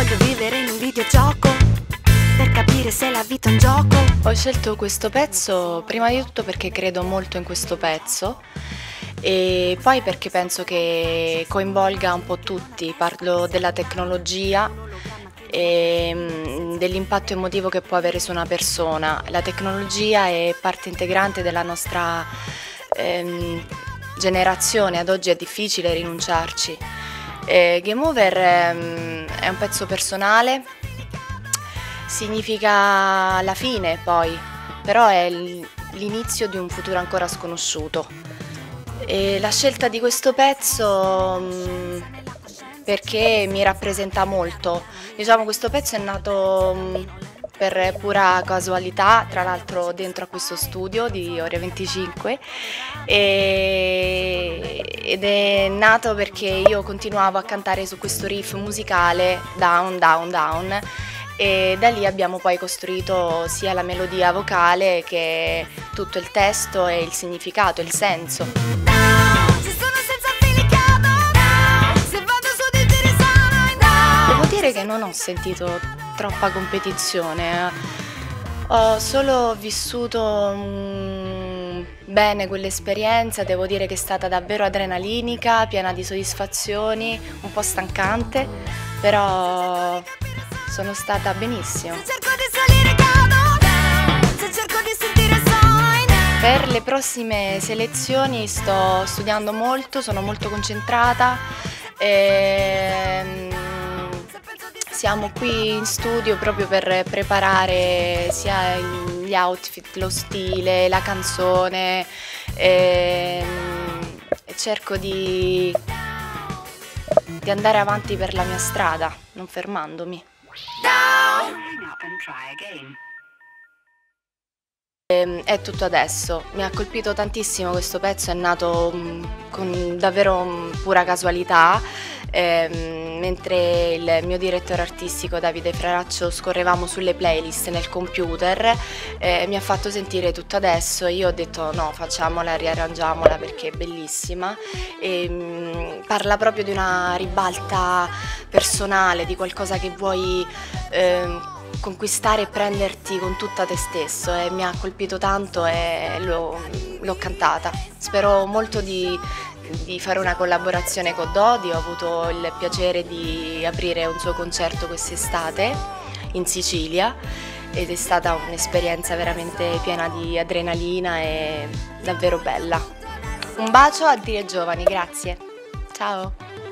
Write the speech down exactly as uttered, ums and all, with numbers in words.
proprio vivere in un videogioco per capire se la vita è un gioco. Ho scelto questo pezzo prima di tutto perché credo molto in questo pezzo e poi perché penso che coinvolga un po' tutti. Parlo della tecnologia e mm, dell'impatto emotivo che può avere su una persona. La tecnologia è parte integrante della nostra ehm, generazione, ad oggi è difficile rinunciarci. Eh, Game Over ehm, è un pezzo personale, significa la fine poi, però è l'inizio di un futuro ancora sconosciuto. E la scelta di questo pezzo mh, perché mi rappresenta molto. Diciamo, questo pezzo è nato mh, per pura casualità, tra l'altro dentro a questo studio di Ore venticinque, e, ed è nato perché io continuavo a cantare su questo riff musicale Down, Down, Down, e da lì abbiamo poi costruito sia la melodia vocale che tutto il testo e il significato, il senso. Devo dire che non ho sentito troppa competizione, ho solo vissuto mm, bene quell'esperienza, devo dire che è stata davvero adrenalinica, piena di soddisfazioni, un po' stancante, però sono stata benissimo. Per le prossime selezioni sto studiando molto, sono molto concentrata. E siamo qui in studio proprio per preparare sia gli outfit, lo stile, la canzone e, e cerco di, di andare avanti per la mia strada, non fermandomi. E, è tutto adesso, mi ha colpito tantissimo questo pezzo, è nato mh, con davvero mh, pura casualità. Ehm, mentre il mio direttore artistico Davide Fraraccio scorrevamo sulle playlist nel computer, eh, mi ha fatto sentire tutto adesso e io ho detto no, facciamola, riarrangiamola perché è bellissima e, mh, parla proprio di una ribalta personale, di qualcosa che vuoi eh, conquistare e prenderti con tutta te stesso, e mi ha colpito tanto e l'ho, l'ho cantata. Spero molto di di fare una collaborazione con Dodi. Ho avuto il piacere di aprire un suo concerto quest'estate in Sicilia ed è stata un'esperienza veramente piena di adrenalina e davvero bella. Un bacio a Dire Giovani, grazie. Ciao!